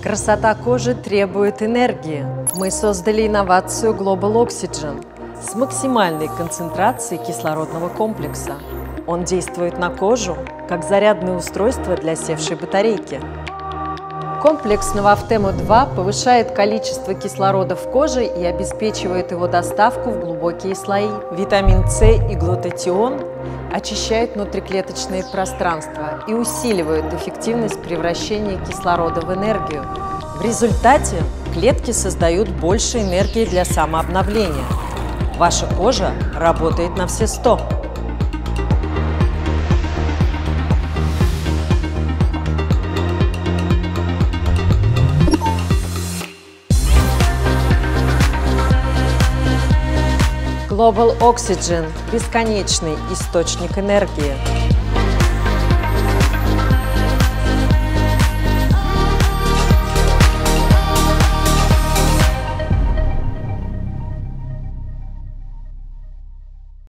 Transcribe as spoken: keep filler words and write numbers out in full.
Красота кожи требует энергии. Мы создали инновацию Global Oxygen с максимальной концентрацией кислородного комплекса. Он действует на кожу, как зарядное устройство для севшей батарейки. Комплекс Новафтемо два повышает количество кислорода в коже и обеспечивает его доставку в глубокие слои. Витамин С и глутатион очищают внутриклеточные пространства и усиливают эффективность превращения кислорода в энергию. В результате клетки создают больше энергии для самообновления. Ваша кожа работает на все сто. Global Oxygen – бесконечный источник энергии.